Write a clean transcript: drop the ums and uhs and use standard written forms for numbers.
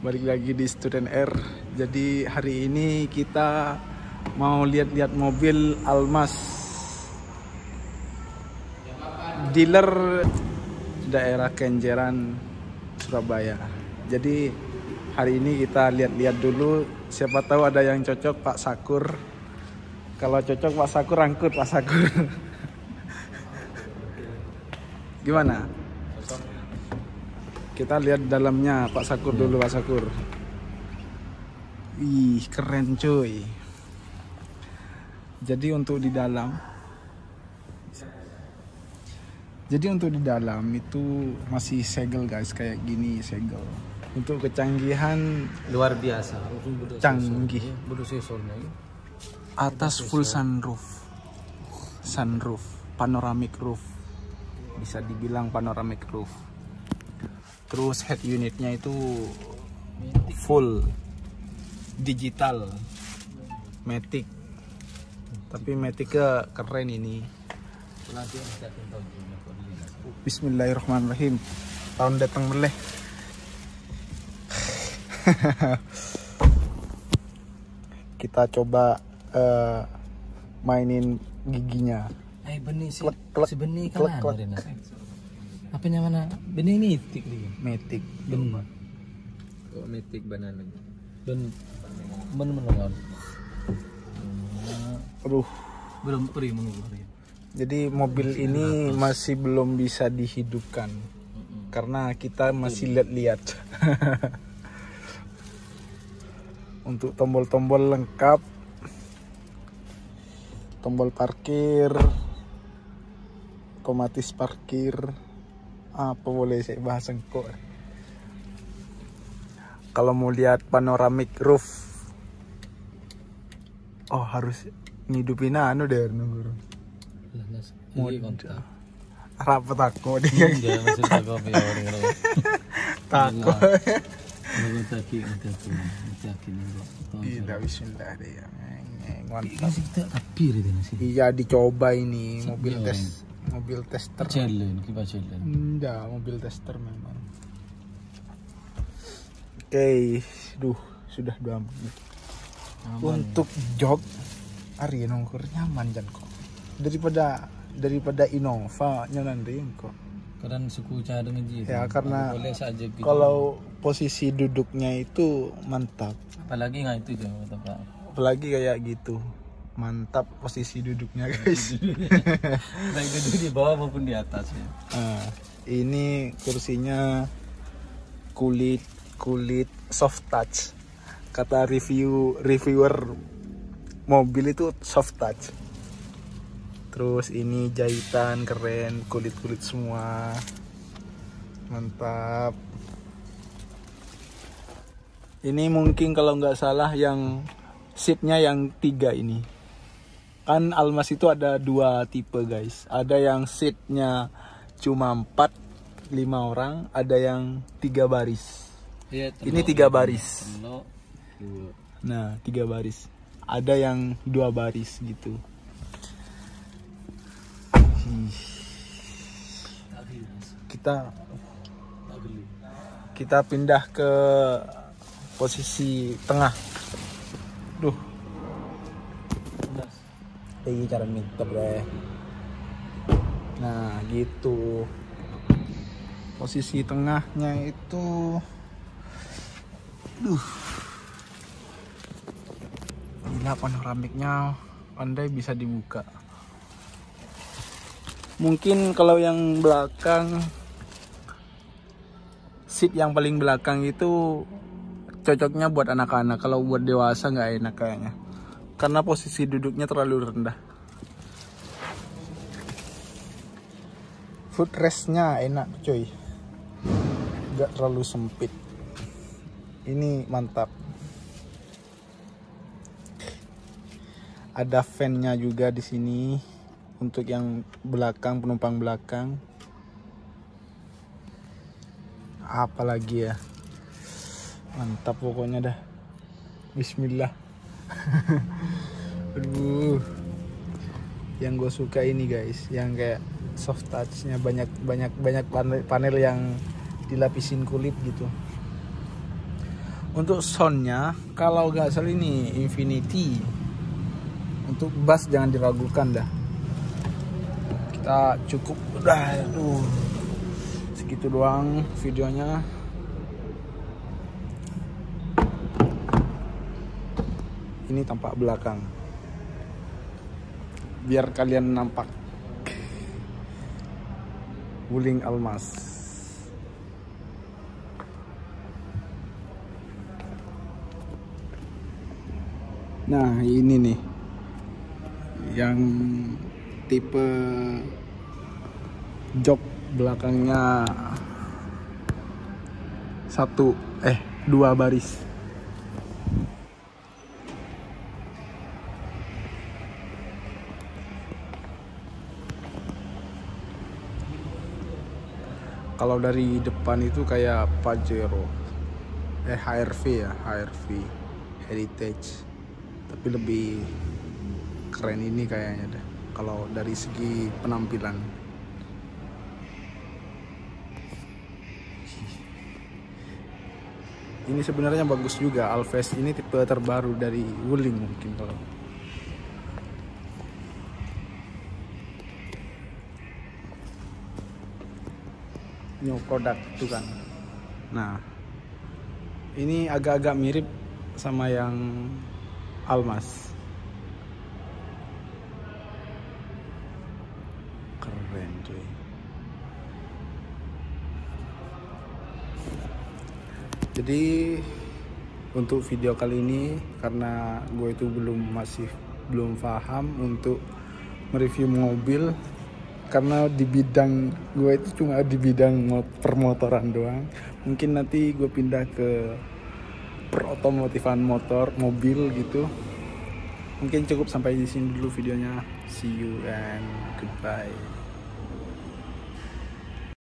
Balik lagi di Student Air. Jadi hari ini kita mau lihat-lihat mobil Almas, dealer daerah Kenjeran, Surabaya. Jadi hari ini kita lihat-lihat dulu, siapa tahu ada yang cocok Pak Sakur. Kalau cocok Pak Sakur, angkut Pak Sakur. Gimana? Kita lihat dalamnya Pak Sakur dulu, Pak Sakur. Ih, keren cuy. Jadi untuk di dalam itu masih segel guys, kayak gini segel. Untuk kecanggihan luar biasa, canggih. sesornya. Atas full sunroof, panoramic roof. Bisa dibilang panoramic roof. Terus head unitnya itu full digital matic, tapi maticnya keren ini. Bismillahirrahmanirrahim, tahun datang meleh. Kita coba mainin giginya. Benih sih, Klek, si benih klek, kan klek. Apanya mana? Benih mitik dia. Matic. Benih. Oh, metik banana. Ben menolak. Aduh. Belum pergi menunggu. Jadi mobil ini masih belum bisa dihidupkan karena kita masih lihat-lihat. Untuk tombol-tombol lengkap, tombol parkir, otomatis parkir, apa boleh saya bahas engkau. Kalau mau lihat panoramic roof, oh harus ngidupin anu deh nunggu. Rapat aku dia. Takut. Tidak, bismillah deh. Mantap. Iya, dicoba ini mobil tester. Enggak, mobil tester memang. Oke, sudah 2 menit. Untuk jok Ari nongkur nyaman jan kok. Daripada Innova nanti kok. Karena suku cara menjadi. Ya karena boleh saja gitu. Kalau posisi duduknya itu mantap. Apalagi nggak itu jauh kata Pak. Apalagi kayak gitu. Mantap posisi duduknya guys. Baik duduk di bawah maupun di atas ya. Nah, ini kursinya kulit soft touch. Kata reviewer mobil itu soft touch. Terus ini jahitan keren, kulit semua. Mantap. Ini mungkin kalau nggak salah yang seatnya yang 3 ini. Kan Almas itu ada 2 tipe guys. Ada yang seatnya cuma 4-5 orang, ada yang 3 baris. Ya, ini 3 baris. Nah, 3 baris. Ada yang 2 baris gitu. Kita pindah ke posisi tengah. Ini cara mintop deh. Nah, gitu. Posisi tengahnya itu gila, panoramiknya pandai bisa dibuka. Mungkin kalau yang belakang, seat yang paling belakang itu cocoknya buat anak-anak. Kalau buat dewasa nggak enak kayaknya, karena posisi duduknya terlalu rendah. Footrestnya enak coy, nggak terlalu sempit. Ini mantap. Ada fan-nya juga di sini untuk yang belakang, penumpang belakang. Apalagi ya, mantap pokoknya dah. Bismillah. Aduh, yang gue suka ini guys, yang kayak soft touch-nya banyak panel yang dilapisin kulit gitu. Untuk soundnya, kalau nggak salah ini Infinity. Untuk bass jangan diragukan dah. Kita cukup udah, segitu doang videonya. Ini tampak belakang, biar kalian nampak Wuling Almas. Nah ini nih yang tipe jok belakangnya dua baris. Kalau dari depan itu kayak Pajero, HRV ya, HRV Heritage, tapi lebih keren ini kayaknya deh kalau dari segi penampilan. Ini sebenarnya bagus juga, Alves ini tipe terbaru dari Wuling mungkin kalau. New product itu kan. Nah, ini agak-agak mirip sama yang Almas. Keren cuy. Jadi untuk video kali ini, karena gue itu belum paham untuk mereview mobil, karena di bidang gue itu cuma di bidang permotoran doang. Mungkin nanti gue pindah ke perotomotifan mobil gitu. Mungkin cukup sampai di sini dulu videonya. See you and goodbye.